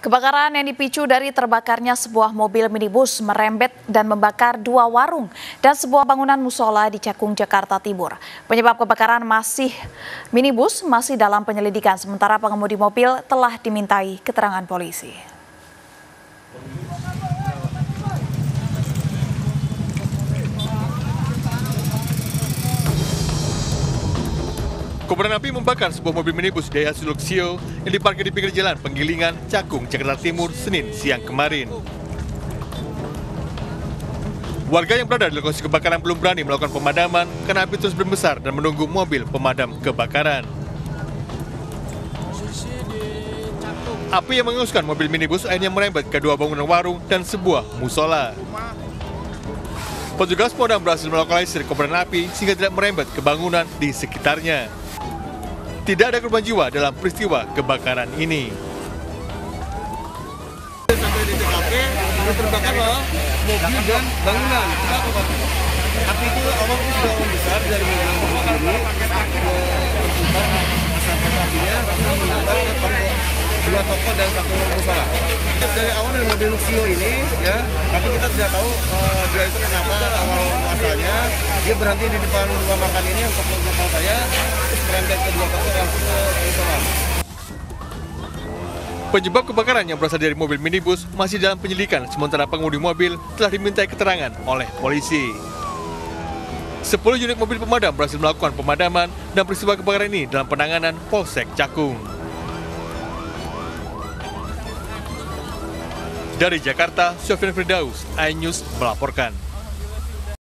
Kebakaran yang dipicu dari terbakarnya sebuah mobil minibus merembet dan membakar 2 warung dan sebuah bangunan musola di Cakung, Jakarta Timur. Penyebab kebakaran minibus masih dalam penyelidikan, sementara pengemudi mobil telah dimintai keterangan polisi. Kobaran api membakar sebuah mobil minibus Daihatsu Luxio yang diparkir di pinggir jalan Penggilingan, Cakung, Jakarta Timur, Senin siang kemarin. Warga yang berada di lokasi kebakaran belum berani melakukan pemadaman karena api terus membesar dan menunggu mobil pemadam kebakaran. Api yang menghanguskan mobil minibus akhirnya merembet ke 2 bangunan warung dan sebuah musola. Petugas pemadam berhasil melokalisir kobaran api sehingga tidak merembet ke bangunan di sekitarnya. Tidak ada korban jiwa dalam peristiwa kebakaran ini. Sampai di TKP, terbakar loh mobil dan bangunan. Api itu awal sudah membesar dari bangunan berdiri, apinya menyebar ke 2 toko dan 1 musola. Dari awal dari mobil Luxio ini, ya, tapi kita tidak tahu dia itu kenapa awal asalnya dia berhenti di depan rumah makan ini untuk menjemput saya, terus merembet ke 2 toko langsung ke musola. Penyebab kebakaran yang berasal dari mobil minibus masih dalam penyelidikan, sementara pengemudi mobil telah dimintai keterangan oleh polisi. 10 unit mobil pemadam berhasil melakukan pemadaman dan peristiwa kebakaran ini dalam penanganan Polsek Cakung. Dari Jakarta, Sofyan Firdaus, iNews melaporkan.